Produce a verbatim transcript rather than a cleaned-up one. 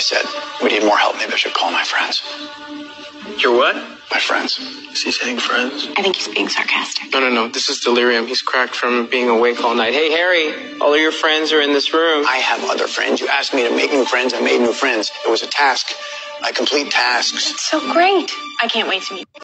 said, we need more help. Maybe I should call my friends. Your what? My friends. Is he saying friends? I think he's being sarcastic. No, no, no. This is delirium. He's cracked from being awake all night. Hey, Harry, all of your friends are in this room. I have other friends. You asked me to make new friends. I made new friends. It was a task. I complete tasks. So great. I can't wait to meet you.